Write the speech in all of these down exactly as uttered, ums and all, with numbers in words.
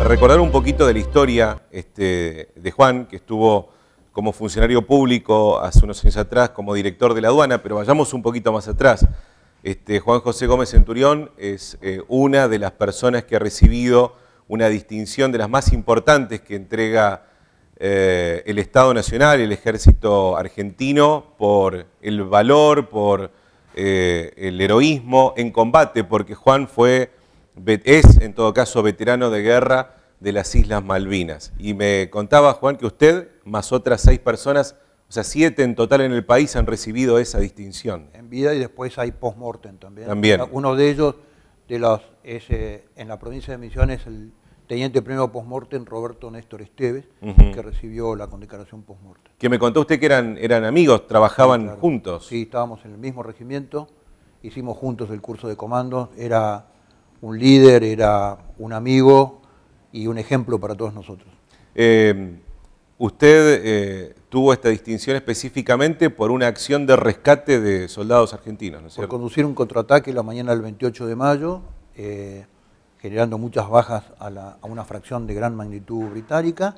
recordar un poquito de la historia este, de Juan, que estuvo como funcionario público hace unos años atrás, como director de la aduana, pero vayamos un poquito más atrás. Este, Juan José Gómez Centurión es eh, una de las personas que ha recibido una distinción de las más importantes que entrega eh, el Estado Nacional, el Ejército Argentino, por el valor, por eh, el heroísmo en combate, porque Juan fue, es en todo caso veterano de guerra de las Islas Malvinas. Y me contaba, Juan, que usted, más otras seis personas, o sea, siete en total en el país han recibido esa distinción. En vida, y después hay post-mortem también. También. Uno de ellos, de los, es, eh, en la provincia de Misiones, el teniente primero post-mortem Roberto Néstor Esteves, uh-huh. que recibió la condecoración post-mortem. Que me contó usted que eran, eran amigos, trabajaban sí, claro. juntos. Sí, estábamos en el mismo regimiento, hicimos juntos el curso de comandos, era un líder, era un amigo y un ejemplo para todos nosotros. Eh, usted eh, tuvo esta distinción específicamente por una acción de rescate de soldados argentinos, ¿no es cierto? Por conducir un contraataque la mañana del veintiocho de mayo, eh, generando muchas bajas a, la, a una fracción de gran magnitud británica,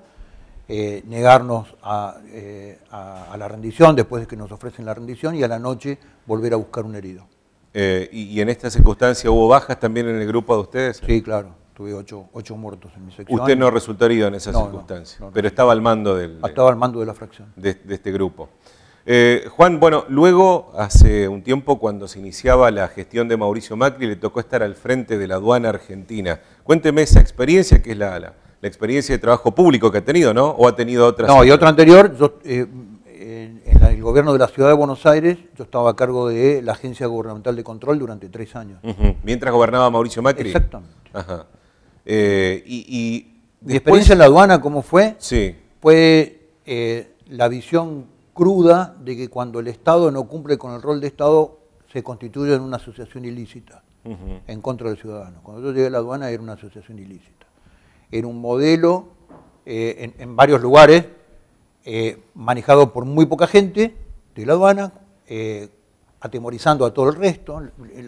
eh, negarnos a, eh, a, a la rendición después de que nos ofrecen la rendición y a la noche volver a buscar un herido. Eh, y, ¿Y en esta circunstancia hubo bajas también en el grupo de ustedes? Sí, claro. Tuve ocho, ocho muertos en mi sección. Usted no resultó herido en esa no, circunstancia, no, no, pero no. estaba al mando del, estaba al mando de la fracción. De, de este grupo. Eh, Juan, bueno, luego, hace un tiempo, cuando se iniciaba la gestión de Mauricio Macri, le tocó estar al frente de la aduana argentina. Cuénteme esa experiencia, que es la, la, la experiencia de trabajo público que ha tenido, ¿no? ¿O ha tenido otras? No, y otra anterior, yo, eh, en, en el gobierno de la Ciudad de Buenos Aires, yo estaba a cargo de la Agencia Gubernamental de Control durante tres años. Uh-huh. ¿Mientras gobernaba Mauricio Macri? Exactamente. Ajá. Eh, y, y después, Mi experiencia en la aduana, ¿cómo fue? Sí. Fue eh, la visión cruda de que cuando el Estado no cumple con el rol de Estado, se constituye en una asociación ilícita, uh-huh. en contra del ciudadano. Cuando yo llegué a la aduana era una asociación ilícita. Era un modelo eh, en, en varios lugares, eh, manejado por muy poca gente de la aduana, eh, atemorizando a todo el resto.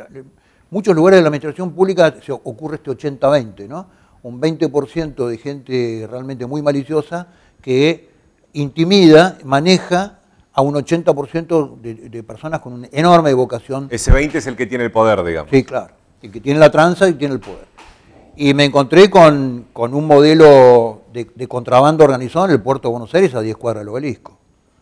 Muchos lugares de la administración pública se ocurre este ochenta veinte, ¿no? Un veinte por ciento de gente realmente muy maliciosa que intimida, maneja a un ochenta por ciento de, de personas con una enorme vocación. Ese veinte es el que tiene el poder, digamos. Sí, claro, el que tiene la tranza y tiene el poder. Y me encontré con, con un modelo de, de contrabando organizado en el puerto de Buenos Aires a diez cuadras del Obelisco,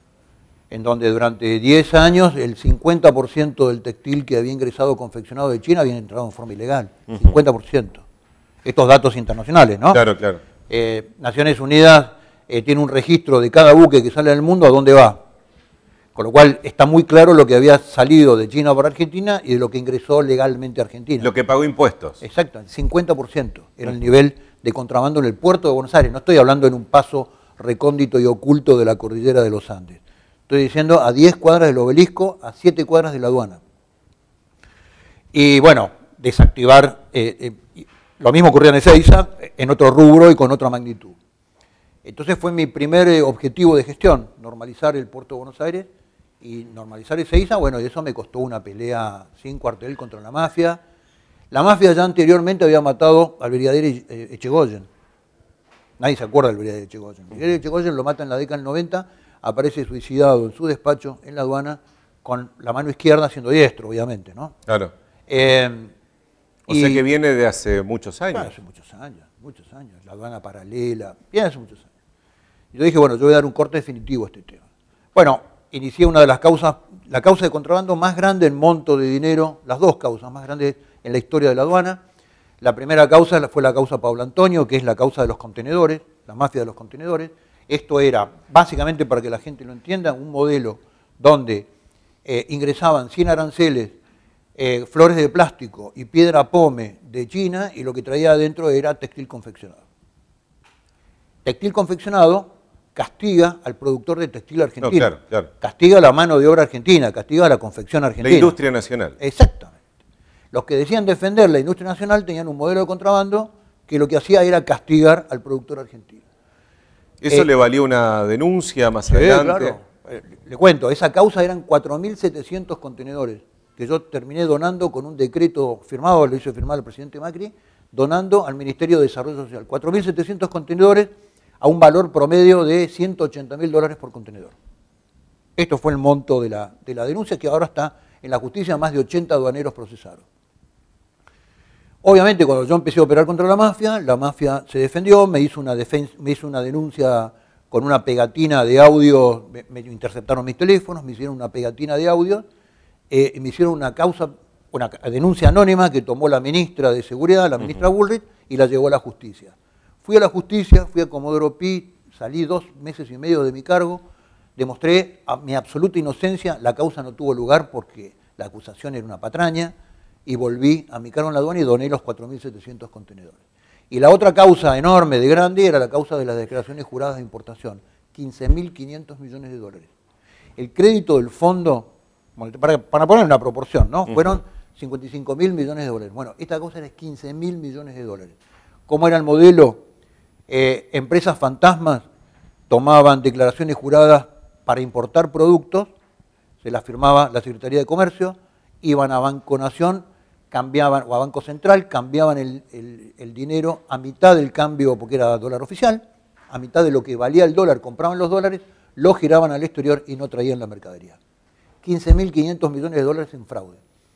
en donde durante diez años el cincuenta por ciento del textil que había ingresado confeccionado de China había entrado en forma ilegal, uh-huh. cincuenta por ciento. Estos datos internacionales, ¿no? Claro, claro. Eh, Naciones Unidas eh, tiene un registro de cada buque que sale del mundo a dónde va, con lo cual está muy claro lo que había salido de China para Argentina y de lo que ingresó legalmente a Argentina. Lo que pagó impuestos. Exacto, el cincuenta por ciento era el nivel de contrabando en el puerto de Buenos Aires. No estoy hablando en un paso recóndito y oculto de la cordillera de los Andes. Estoy diciendo a diez cuadras del Obelisco, a siete cuadras de la aduana. Y bueno, desactivar, eh, eh, lo mismo ocurría en Ezeiza, en otro rubro y con otra magnitud. Entonces fue mi primer eh, objetivo de gestión, normalizar el puerto de Buenos Aires y normalizar Ezeiza. Bueno, y eso me costó una pelea sin cuartel contra la mafia. La mafia ya anteriormente había matado al brigadier Echegoyen. Nadie se acuerda del brigadier Echegoyen. El brigadier Echegoyen lo mata en la década del noventa, aparece suicidado en su despacho en la aduana con la mano izquierda siendo diestro, obviamente, ¿no? Claro. Eh, o y, sea que viene de hace muchos años. Claro, hace muchos años, muchos años. La aduana paralela, viene hace muchos años. Y yo dije, bueno, yo voy a dar un corte definitivo a este tema. Bueno, inicié una de las causas, la causa de contrabando más grande en monto de dinero, las dos causas más grandes en la historia de la aduana. La primera causa fue la causa Pablo Antonio, que es la causa de los contenedores, la mafia de los contenedores. Esto era, básicamente para que la gente lo entienda, un modelo donde eh, ingresaban sin aranceles eh, flores de plástico y piedra pome de China y lo que traía adentro era textil confeccionado. Textil confeccionado castiga al productor de textil argentino, no, claro, claro. castiga la mano de obra argentina, castiga la confección argentina. La industria nacional. Exactamente. Los que decían defender la industria nacional tenían un modelo de contrabando que lo que hacía era castigar al productor argentino. ¿Eso eh, le valió una denuncia más sí, adelante? Claro. Eh, le cuento, esa causa eran cuatro mil setecientos contenedores que yo terminé donando con un decreto firmado, lo hizo firmar el presidente Macri, donando al Ministerio de Desarrollo Social. cuatro mil setecientos contenedores a un valor promedio de ciento ochenta mil dólares por contenedor. Esto fue el monto de la, de la denuncia, que ahora está en la justicia, más de ochenta aduaneros procesados. Obviamente, cuando yo empecé a operar contra la mafia, la mafia se defendió, me hizo una, defensa, me hizo una denuncia con una pegatina de audio, me, me interceptaron mis teléfonos, me hicieron una pegatina de audio, eh, y me hicieron una causa, una denuncia anónima que tomó la ministra de Seguridad, la ministra uh-huh. Bullrich, y la llevó a la justicia. Fui a la justicia, fui a Comodoro Pi, salí dos meses y medio de mi cargo, demostré a mi absoluta inocencia, la causa no tuvo lugar porque la acusación era una patraña, y volví a mi cargo en la aduana y doné los cuatro mil setecientos contenedores. Y la otra causa enorme, de grande, era la causa de las declaraciones juradas de importación, quince mil quinientos millones de dólares. El crédito del fondo, para, para poner una proporción, ¿no? Fueron cincuenta y cinco mil millones de dólares. Bueno, esta cosa era quince mil millones de dólares. ¿Cómo era el modelo? Eh, empresas fantasmas tomaban declaraciones juradas para importar productos, se las firmaba la Secretaría de Comercio, iban a Banco Nación, cambiaban, o a Banco Central, cambiaban el, el, el dinero a mitad del cambio, porque era dólar oficial, a mitad de lo que valía el dólar, compraban los dólares, los giraban al exterior y no traían la mercadería. quince mil quinientos millones de dólares en fraude.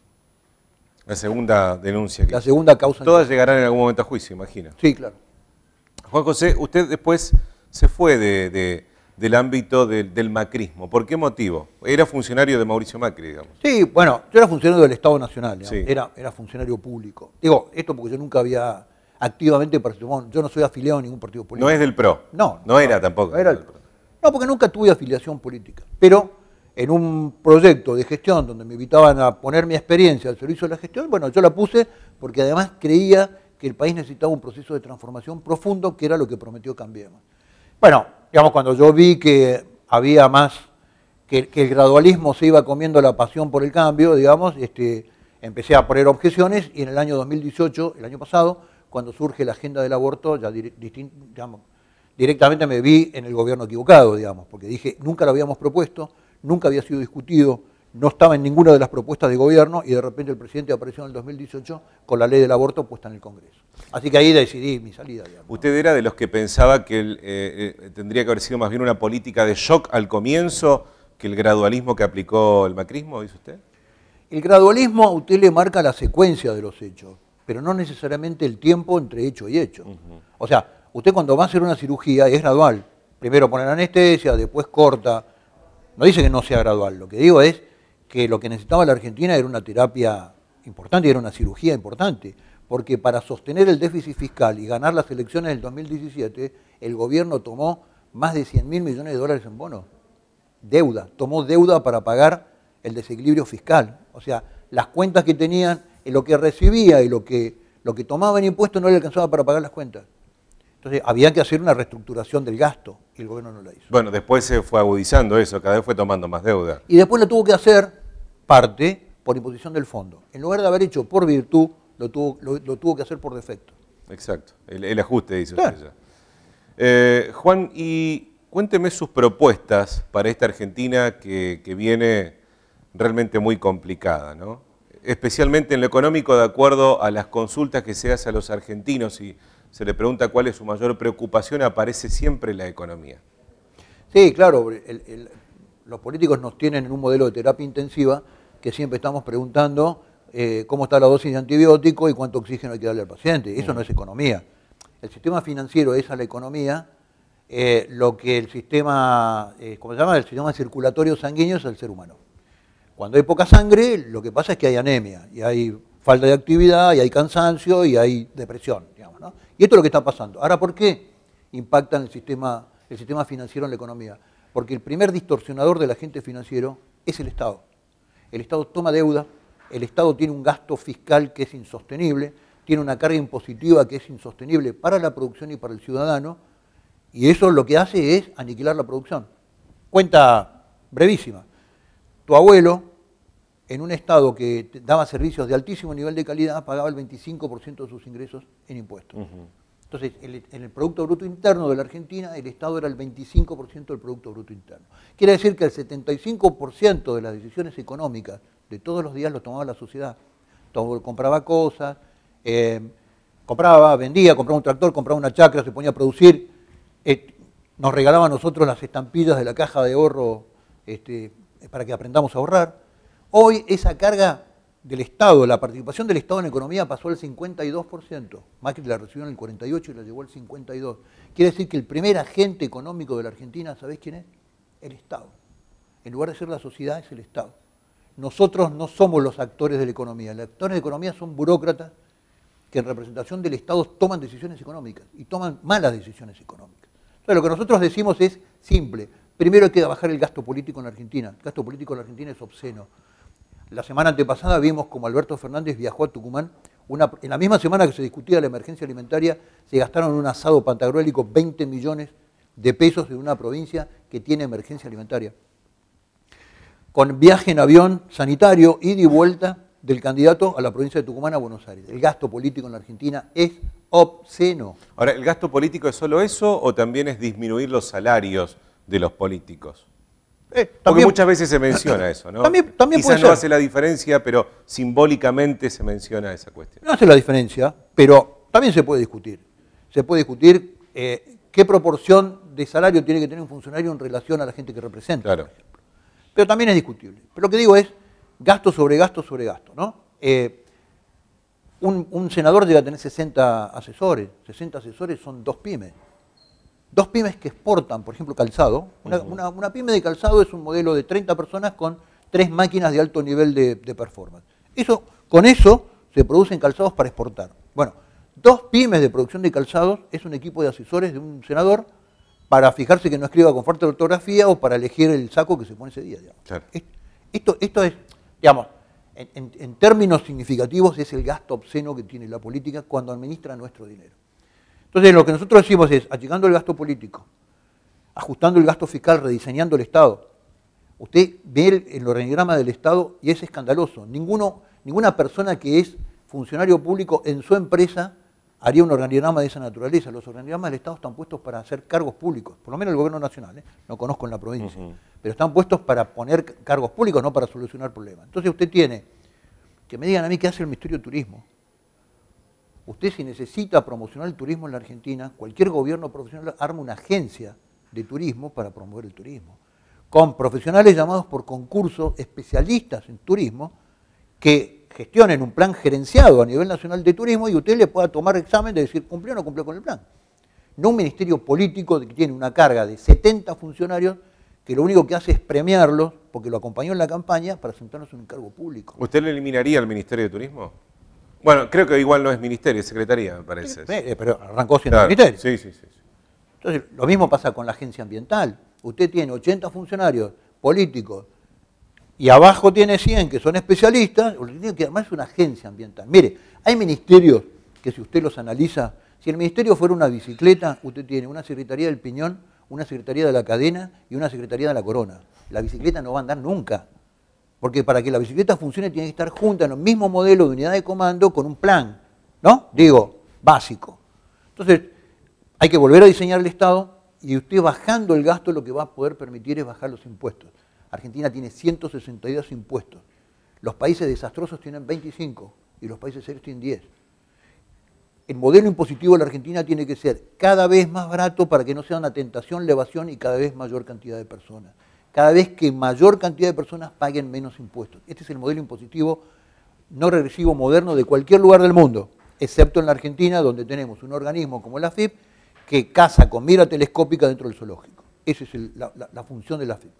La segunda denuncia. Que la segunda causa. Todas llegarán en algún momento a juicio, imagino. Sí, claro. Juan José, usted después se fue de, de, del ámbito de, del macrismo. ¿Por qué motivo? Era funcionario de Mauricio Macri, digamos. Sí, bueno, yo era funcionario del Estado Nacional, sí. era, era funcionario público. Digo, esto porque yo nunca había activamente participado, yo no soy afiliado a ningún partido político. No es del P R O. No. No, no era tampoco. No, era el, no, porque nunca tuve afiliación política. Pero en un proyecto de gestión donde me invitaban a poner mi experiencia al servicio de la gestión, bueno, yo la puse porque además creía que el país necesitaba un proceso de transformación profundo, que era lo que prometió Cambiemos. Bueno, digamos, cuando yo vi que había más, que, que el gradualismo se iba comiendo la pasión por el cambio, digamos, este, empecé a poner objeciones y en el año dos mil dieciocho, el año pasado, cuando surge la agenda del aborto, ya digamos, directamente me vi en el gobierno equivocado, digamos, porque dije, nunca lo habíamos propuesto, nunca había sido discutido, no estaba en ninguna de las propuestas de gobierno y de repente el presidente apareció en el dos mil dieciocho con la ley del aborto puesta en el Congreso. Así que ahí decidí mi salida. Digamos. ¿Usted era de los que pensaba que el, eh, eh, tendría que haber sido más bien una política de shock al comienzo que el gradualismo que aplicó el macrismo, dice usted? El gradualismo a usted le marca la secuencia de los hechos, pero no necesariamente el tiempo entre hecho y hecho. Uh-huh. O sea, usted cuando va a hacer una cirugía es gradual. Primero pone la anestesia, después corta. No dice que no sea gradual, lo que digo es que lo que necesitaba la Argentina era una terapia importante y era una cirugía importante, porque para sostener el déficit fiscal y ganar las elecciones del dos mil diecisiete, el gobierno tomó más de cien mil millones de dólares en bonos. Deuda, tomó deuda para pagar el desequilibrio fiscal. O sea, las cuentas que tenían, lo que recibía y lo que, lo que tomaba en impuestos no le alcanzaba para pagar las cuentas. Entonces había que hacer una reestructuración del gasto y el gobierno no la hizo. Bueno, después se fue agudizando eso, cada vez fue tomando más deuda. Y después lo tuvo que hacer parte por imposición del fondo. En lugar de haber hecho por virtud, lo tuvo, lo, lo tuvo que hacer por defecto. Exacto, el, el ajuste, dice usted ya. Eh, Juan, y cuénteme sus propuestas para esta Argentina que, que viene realmente muy complicada, ¿no? Especialmente en lo económico, de acuerdo a las consultas que se hace a los argentinos y se le pregunta cuál es su mayor preocupación, aparece siempre la economía. Sí, claro, el, el, los políticos nos tienen en un modelo de terapia intensiva que siempre estamos preguntando eh, cómo está la dosis de antibiótico y cuánto oxígeno hay que darle al paciente. Eso no es economía. El sistema financiero es a la economía eh, lo que el sistema, eh, ¿cómo se llama? El sistema circulatorio sanguíneo es al ser humano. Cuando hay poca sangre, lo que pasa es que hay anemia, y hay falta de actividad, y hay cansancio, y hay depresión, digamos, ¿no? Y esto es lo que está pasando. Ahora, ¿por qué impacta el sistema, el sistema financiero en la economía? Porque el primer distorsionador del agente financiero es el Estado. El Estado toma deuda, el Estado tiene un gasto fiscal que es insostenible, tiene una carga impositiva que es insostenible para la producción y para el ciudadano, y eso lo que hace es aniquilar la producción. Cuenta brevísima. Tu abuelo, en un estado que daba servicios de altísimo nivel de calidad, pagaba el veinticinco por ciento de sus ingresos en impuestos. Uh-huh. Entonces, el, en el Producto Bruto Interno de la Argentina, el Estado era el veinticinco por ciento del Producto Bruto Interno. Quiere decir que el setenta y cinco por ciento de las decisiones económicas de todos los días lo tomaba la sociedad. Todo, compraba cosas, eh, compraba, vendía, compraba un tractor, compraba una chacra, se ponía a producir, eh, nos regalaba a nosotros las estampillas de la caja de ahorro este, para que aprendamos a ahorrar. Hoy esa carga del Estado, la participación del Estado en la economía pasó al cincuenta y dos por ciento. Macri la recibió en el cuarenta y ocho por ciento y la llevó al cincuenta y dos por ciento. Quiere decir que el primer agente económico de la Argentina, ¿sabés quién es? El Estado. En lugar de ser la sociedad, es el Estado. Nosotros no somos los actores de la economía. Los actores de la economía son burócratas que en representación del Estado toman decisiones económicas y toman malas decisiones económicas. Entonces, lo que nosotros decimos es simple. Primero hay que bajar el gasto político en la Argentina. El gasto político en la Argentina es obsceno. La semana antepasada vimos como Alberto Fernández viajó a Tucumán. Una, en la misma semana que se discutía la emergencia alimentaria, se gastaron en un asado pantagruélico veinte millones de pesos en una provincia que tiene emergencia alimentaria. Con viaje en avión sanitario, ida y vuelta del candidato a la provincia de Tucumán a Buenos Aires. El gasto político en la Argentina es obsceno. Ahora, ¿el gasto político es solo eso o también es disminuir los salarios de los políticos? Eh, Porque también, muchas veces se menciona eso, ¿no? También, también Quizás puede no ser. hace la diferencia, pero simbólicamente se menciona esa cuestión. No hace la diferencia, pero también se puede discutir. Se puede discutir eh, qué proporción de salario tiene que tener un funcionario en relación a la gente que representa, Claro. por ejemplo. Pero también es discutible. Pero lo que digo es gasto sobre gasto sobre gasto, ¿no? Eh, un, un senador llega a tener sesenta asesores. sesenta asesores son dos pymes. Dos pymes que exportan, por ejemplo, calzado. Una, uh-huh. una, una pyme de calzado es un modelo de treinta personas con tres máquinas de alto nivel de, de performance. Eso, con eso se producen calzados para exportar. Bueno, dos pymes de producción de calzados es un equipo de asesores de un senador para fijarse que no escriba con falta de ortografía o para elegir el saco que se pone ese día. Claro. Esto, esto es, digamos, en, en, en términos significativos es el gasto obsceno que tiene la política cuando administra nuestro dinero. Entonces, lo que nosotros decimos es, achicando el gasto político, ajustando el gasto fiscal, rediseñando el Estado. Usted ve el, el organigrama del Estado y es escandaloso. Ninguno, ninguna persona que es funcionario público en su empresa haría un organigrama de esa naturaleza. Los organigramas del Estado están puestos para hacer cargos públicos, por lo menos el gobierno nacional, ¿eh? No conozco en la provincia, uh-huh. pero están puestos para poner cargos públicos, no para solucionar problemas. Entonces usted tiene, que me digan a mí qué hace el Ministerio de Turismo. Usted, si necesita promocionar el turismo en la Argentina, cualquier gobierno profesional arma una agencia de turismo para promover el turismo, con profesionales llamados por concurso, especialistas en turismo, que gestionen un plan gerenciado a nivel nacional de turismo y usted le pueda tomar examen de decir cumplió o no cumplió con el plan. No un ministerio político que tiene una carga de setenta funcionarios que lo único que hace es premiarlos porque lo acompañó en la campaña para sentarnos en un cargo público. ¿Usted le eliminaría al Ministerio de Turismo? Bueno, creo que igual no es ministerio, es secretaría, me parece. Sí, pero arrancó siendo claro. ministerio. Sí, sí, sí. Entonces, lo mismo pasa con la agencia ambiental. Usted tiene ochenta funcionarios políticos y abajo tiene cien que son especialistas, lo que tiene que armar es una agencia ambiental. Mire, hay ministerios que si usted los analiza, si el ministerio fuera una bicicleta, usted tiene una secretaría del Piñón, una secretaría de la Cadena y una secretaría de la Corona. La bicicleta no va a andar nunca. Porque para que la bicicleta funcione tiene que estar junta en el mismo modelo de unidad de comando con un plan, ¿no? Digo, básico. Entonces, hay que volver a diseñar el Estado y usted bajando el gasto lo que va a poder permitir es bajar los impuestos. Argentina tiene ciento sesenta y dos impuestos. Los países desastrosos tienen veinticinco y los países serios tienen diez. El modelo impositivo de la Argentina tiene que ser cada vez más barato para que no sea una tentación, la evasión y cada vez mayor cantidad de personas. Cada vez que mayor cantidad de personas paguen menos impuestos. Este es el modelo impositivo no regresivo moderno de cualquier lugar del mundo, excepto en la Argentina, donde tenemos un organismo como la A F I P que caza con mira telescópica dentro del zoológico. Esa es el, la, la, la función de la A F I P.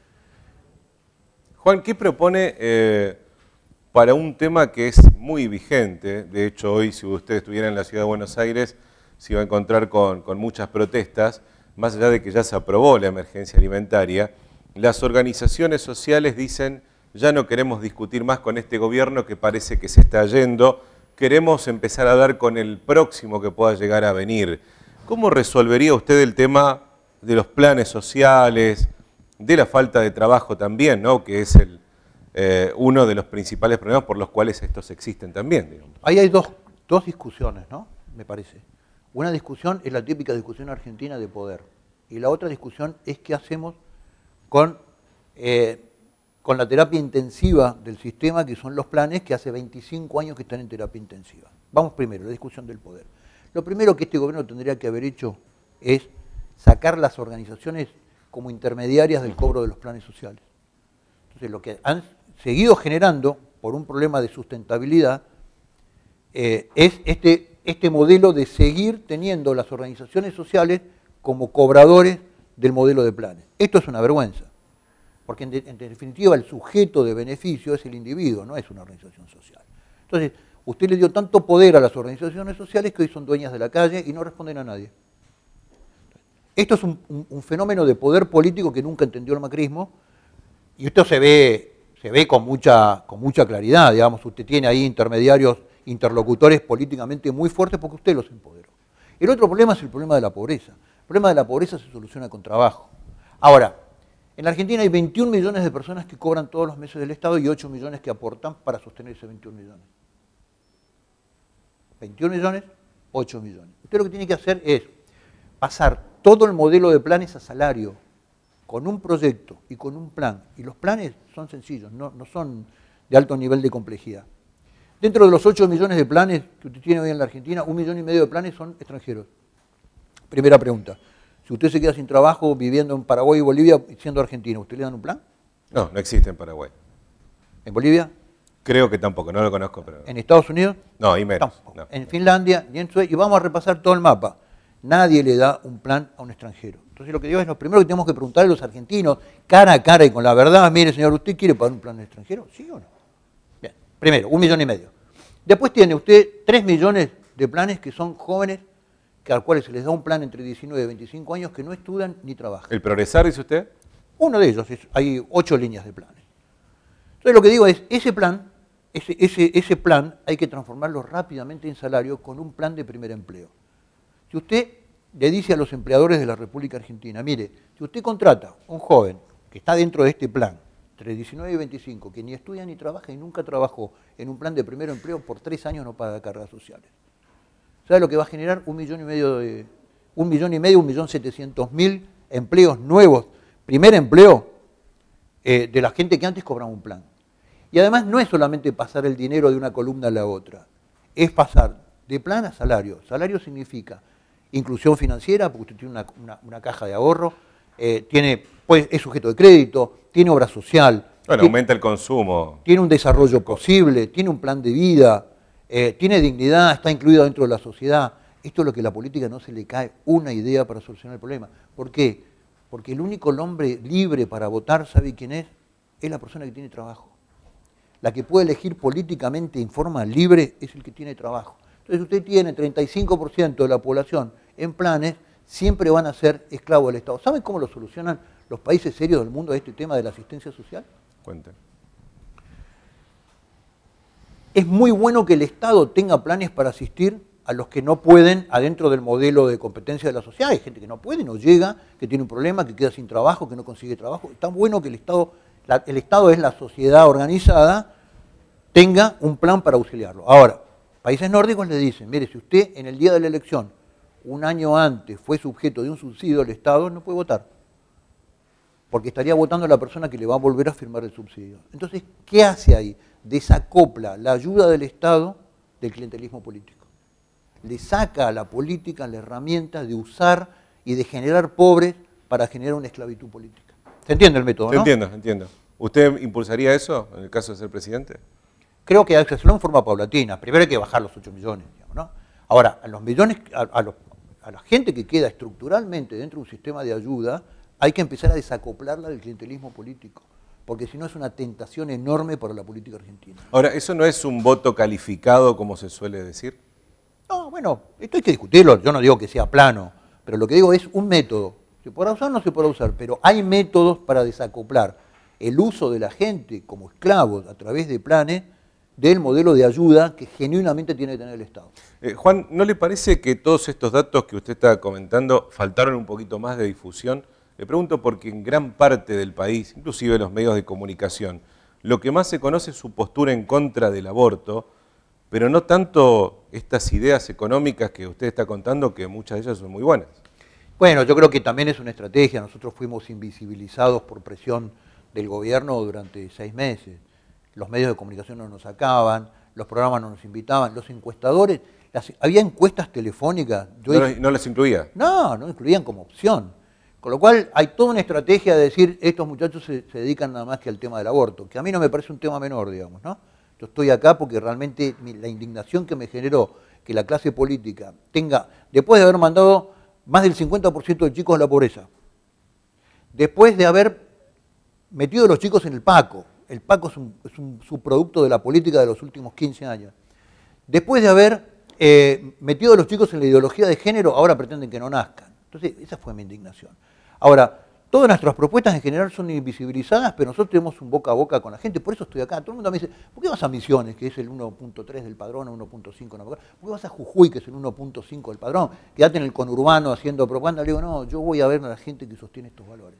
Juan, ¿qué propone eh, para un tema que es muy vigente? De hecho, hoy, si usted estuviera en la ciudad de Buenos Aires, se iba a encontrar con, con muchas protestas, más allá de que ya se aprobó la emergencia alimentaria. Las organizaciones sociales dicen, ya no queremos discutir más con este gobierno que parece que se está yendo, queremos empezar a dar con el próximo que pueda llegar a venir. ¿Cómo resolvería usted el tema de los planes sociales, de la falta de trabajo también, ¿no? Que es el, eh, uno de los principales problemas por los cuales estos existen también, digamos? Ahí hay dos, dos discusiones, ¿no? Me parece. Una discusión es la típica discusión argentina de poder. Y la otra discusión es qué hacemos con, eh, con la terapia intensiva del sistema, que son los planes que hace veinticinco años que están en terapia intensiva. Vamos primero, la discusión del poder. Lo primero que este gobierno tendría que haber hecho es sacar las organizaciones como intermediarias del cobro de los planes sociales. Entonces, lo que han seguido generando, por un problema de sustentabilidad, eh, es este, este modelo de seguir teniendo las organizaciones sociales como cobradores del modelo de planes. Esto es una vergüenza, porque en, de, en definitiva el sujeto de beneficio es el individuo, no es una organización social. Entonces, usted le dio tanto poder a las organizaciones sociales que hoy son dueñas de la calle y no responden a nadie. Esto es un, un, un fenómeno de poder político que nunca entendió el macrismo, y esto se ve, se ve con, mucha, con mucha claridad, digamos, usted tiene ahí intermediarios, interlocutores políticamente muy fuertes porque usted los empoderó. El otro problema es el problema de la pobreza. El problema de la pobreza se soluciona con trabajo. Ahora, en la Argentina hay veintiún millones de personas que cobran todos los meses del Estado y ocho millones que aportan para sostener ese veintiún millones. veintiún millones, ocho millones. Usted lo que tiene que hacer es pasar todo el modelo de planes a salario, con un proyecto y con un plan. Y los planes son sencillos, no, no son de alto nivel de complejidad. Dentro de los ocho millones de planes que usted tiene hoy en la Argentina, un millón y medio de planes son extranjeros. Primera pregunta. Si usted se queda sin trabajo viviendo en Paraguay y Bolivia siendo argentino, ¿usted le dan un plan? No, no existe en Paraguay. ¿En Bolivia? Creo que tampoco, no lo conozco. Pero... ¿En Estados Unidos? No, y menos. Tampoco. No. En Finlandia y en Suecia. Y vamos a repasar todo el mapa. Nadie le da un plan a un extranjero. Entonces lo que digo es, lo primero que tenemos que preguntar a los argentinos, cara a cara y con la verdad, mire señor, ¿usted quiere pagar un plan extranjero? ¿Sí o no? Bien, primero, un millón y medio. Después tiene usted tres millones de planes que son jóvenes, que a los cuales se les da un plan entre diecinueve y veinticinco años, que no estudian ni trabajan. ¿El progresar, dice usted? Uno de ellos, es, hay ocho líneas de planes. Entonces lo que digo es, ese plan, ese, ese, ese plan hay que transformarlo rápidamente en salario con un plan de primer empleo. Si usted le dice a los empleadores de la República Argentina, mire, si usted contrata a un joven que está dentro de este plan, entre diecinueve y veinticinco, que ni estudia ni trabaja y nunca trabajó en un plan de primer empleo, por tres años no paga cargas sociales. ¿Sabe lo que va a generar? Un millón y medio de, un millón y medio, un millón setecientos mil empleos nuevos, primer empleo eh, de la gente que antes cobraba un plan. Y además no es solamente pasar el dinero de una columna a la otra, es pasar de plan a salario. Salario significa inclusión financiera, porque usted tiene una, una, una caja de ahorro, eh, tiene, pues, es sujeto de crédito, tiene obra social. Bueno, tiene, aumenta el consumo. Tiene un desarrollo posible, tiene un plan de vida, eh, tiene dignidad, está incluido dentro de la sociedad. Esto es lo que a la política no se le cae una idea para solucionar el problema. ¿Por qué? Porque el único hombre libre para votar, ¿sabe quién es? Es la persona que tiene trabajo. La que puede elegir políticamente en forma libre es el que tiene trabajo. Entonces usted tiene treinta y cinco por ciento de la población en planes, siempre van a ser esclavos del Estado. ¿Saben cómo lo solucionan los países serios del mundo a este tema de la asistencia social? Cuente. Es muy bueno que el Estado tenga planes para asistir a los que no pueden adentro del modelo de competencia de la sociedad. Hay gente que no puede, no llega, que tiene un problema, que queda sin trabajo, que no consigue trabajo. Está bueno que el Estado, la, el Estado es la sociedad organizada, tenga un plan para auxiliarlo. Ahora, países nórdicos le dicen, mire, si usted en el día de la elección, un año antes, fue sujeto de un subsidio del Estado, no puede votar. Porque estaría votando a la persona que le va a volver a firmar el subsidio. Entonces, ¿qué hace ahí? Desacopla la ayuda del Estado del clientelismo político. Le saca a la política la herramienta de usar y de generar pobres para generar una esclavitud política. ¿Se entiende el método, no? Entiendo, entiendo. ¿Usted impulsaría eso en el caso de ser presidente? Creo que hay que hacerlo en forma paulatina. Primero hay que bajar los ocho millones, digamos, ¿no? Ahora, a los millones, a, a, los, a la gente que queda estructuralmente dentro de un sistema de ayuda, hay que empezar a desacoplarla del clientelismo político, porque si no es una tentación enorme para la política argentina. Ahora, ¿eso no es un voto calificado, como se suele decir? No, bueno, esto hay que discutirlo, yo no digo que sea plano, pero lo que digo es un método. ¿Se podrá usar o no se podrá usar? Pero hay métodos para desacoplar el uso de la gente como esclavos a través de planes del modelo de ayuda que genuinamente tiene que tener el Estado. Eh, Juan, ¿no le parece que todos estos datos que usted está comentando faltaron un poquito más de difusión? Le pregunto porque en gran parte del país, inclusive los medios de comunicación, lo que más se conoce es su postura en contra del aborto, pero no tanto estas ideas económicas que usted está contando, que muchas de ellas son muy buenas. Bueno, yo creo que también es una estrategia. Nosotros fuimos invisibilizados por presión del gobierno durante seis meses. Los medios de comunicación no nos sacaban, los programas no nos invitaban, los encuestadores, las, había encuestas telefónicas. Yo ¿No, dije, ¿No les incluía? No, no incluían como opción. Con lo cual hay toda una estrategia de decir, estos muchachos se, se dedican nada más que al tema del aborto, que a mí no me parece un tema menor, digamos, ¿no? Yo estoy acá porque realmente mi, la indignación que me generó que la clase política tenga, después de haber mandado más del cincuenta por ciento de chicos a la pobreza, después de haber metido a los chicos en el PACO, el PACO es un, es un subproducto de la política de los últimos quince años, después de haber eh, metido a los chicos en la ideología de género, ahora pretenden que no nazcan. Entonces, esa fue mi indignación. Ahora, todas nuestras propuestas en general son invisibilizadas, pero nosotros tenemos un boca a boca con la gente, por eso estoy acá. Todo el mundo me dice, ¿por qué vas a Misiones, que es el uno punto tres del padrón, o uno punto cinco? ¿Por qué vas a Jujuy, que es el uno punto cinco del padrón? Quédate en el conurbano haciendo propaganda. Le digo, no, yo voy a ver a la gente que sostiene estos valores.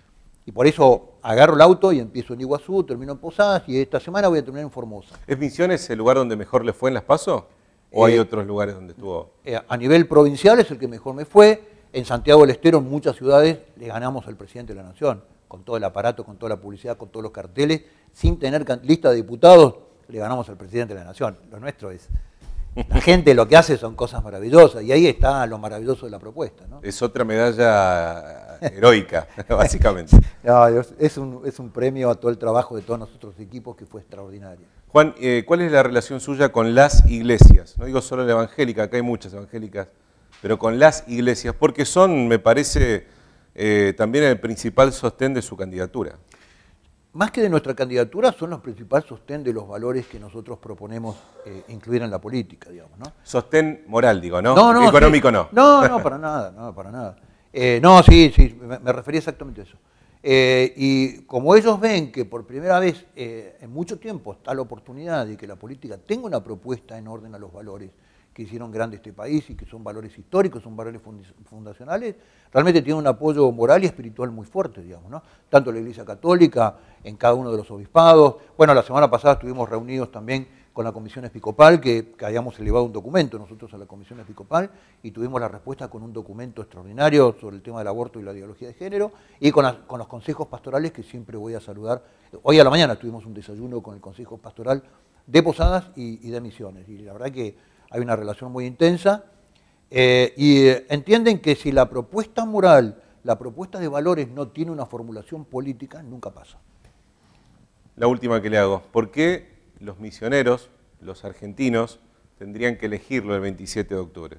Y por eso agarro el auto y empiezo en Iguazú, termino en Posadas, y esta semana voy a terminar en Formosa. ¿Es Misiones el lugar donde mejor le fue en las PASO? ¿O Eh, hay otros lugares donde estuvo? Eh, a nivel provincial es el que mejor me fue. En Santiago del Estero, en muchas ciudades, le ganamos al presidente de la Nación, con todo el aparato, con toda la publicidad, con todos los carteles, sin tener lista de diputados, le ganamos al presidente de la Nación. Lo nuestro es, la gente lo que hace son cosas maravillosas, y ahí está lo maravilloso de la propuesta, ¿no? Es otra medalla heroica, básicamente. No, es, un, es un premio a todo el trabajo de todos nosotros equipos que fue extraordinario. Juan, eh, ¿cuál es la relación suya con las iglesias? No digo solo la evangélica, acá hay muchas evangélicas, pero con las iglesias, porque son, me parece, eh, también el principal sostén de su candidatura. Más que de nuestra candidatura, son los principales sostén de los valores que nosotros proponemos eh, incluir en la política, digamos, ¿no? Sostén moral, digo, ¿no? No, no, económico sí. no. No, no, para nada, no, para nada. Eh, no, sí, sí, me, me refería exactamente a eso. Eh, y como ellos ven que por primera vez eh, en mucho tiempo está la oportunidad de que la política tenga una propuesta en orden a los valores que hicieron grande este país y que son valores históricos, son valores fundacionales, realmente tiene un apoyo moral y espiritual muy fuerte, digamos, ¿no? Tanto la Iglesia Católica, en cada uno de los obispados. Bueno, la semana pasada estuvimos reunidos también con la Comisión Episcopal, que, que habíamos elevado un documento nosotros a la Comisión Episcopal, y tuvimos la respuesta con un documento extraordinario sobre el tema del aborto y la ideología de género, y con, la, con los consejos pastorales, que siempre voy a saludar. Hoy a la mañana tuvimos un desayuno con el Consejo Pastoral de Posadas y, y de Misiones, y la verdad que hay una relación muy intensa, eh, y eh, entienden que si la propuesta moral, la propuesta de valores no tiene una formulación política, nunca pasa. La última que le hago, ¿por qué los misioneros, los argentinos, tendrían que elegirlo el veintisiete de octubre?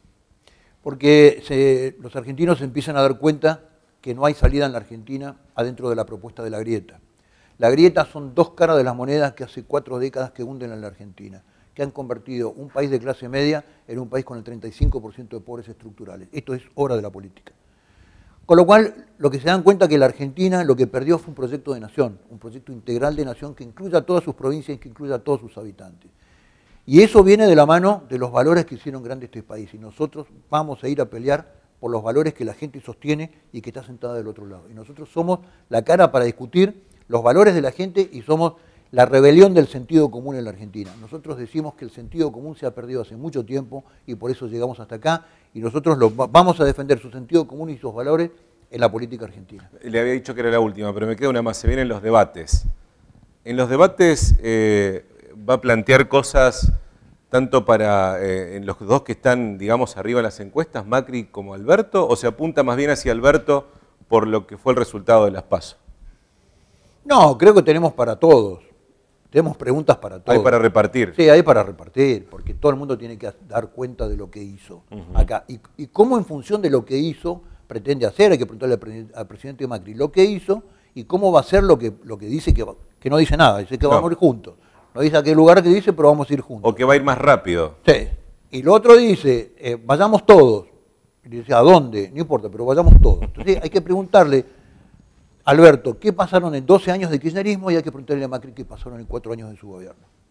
Porque se, los argentinos se empiezan a dar cuenta que no hay salida en la Argentina adentro de la propuesta de la grieta. La grieta son dos caras de las monedas que hace cuatro décadas que hunden a la Argentina, que han convertido un país de clase media en un país con el treinta y cinco por ciento de pobres estructurales. Esto es obra de la política. Con lo cual, lo que se dan cuenta es que la Argentina lo que perdió fue un proyecto de nación, un proyecto integral de nación que incluya a todas sus provincias y que incluya a todos sus habitantes. Y eso viene de la mano de los valores que hicieron grande este país. Y nosotros vamos a ir a pelear por los valores que la gente sostiene y que está sentada del otro lado. Y nosotros somos la cara para discutir los valores de la gente y somos la rebelión del sentido común en la Argentina. Nosotros decimos que el sentido común se ha perdido hace mucho tiempo y por eso llegamos hasta acá, y nosotros lo, vamos a defender su sentido común y sus valores en la política argentina. Le había dicho que era la última, pero me queda una más. Se vienen los debates. En los debates eh, va a plantear cosas tanto para eh, en los dos que están, digamos, arriba en las encuestas, Macri como Alberto, o se apunta más bien hacia Alberto por lo que fue el resultado de las PASO. No, creo que tenemos para todos. Tenemos preguntas para todos. Hay para repartir. Sí, hay para repartir, porque todo el mundo tiene que dar cuenta de lo que hizo uh-huh. acá. Y, y cómo en función de lo que hizo pretende hacer, hay que preguntarle al, al presidente Macri lo que hizo y cómo va a hacer lo que, lo que dice, que, va, que no dice nada, dice que no. vamos a ir juntos. No dice a qué lugar que dice, pero vamos a ir juntos. O que va a ir más rápido. Sí. Y lo otro dice, eh, vayamos todos. Y dice, ¿a dónde? No importa, pero vayamos todos. Entonces hay que preguntarle, Alberto, ¿qué pasaron en doce años de kirchnerismo? Y hay que preguntarle a Macri qué pasaron en cuatro años de su gobierno.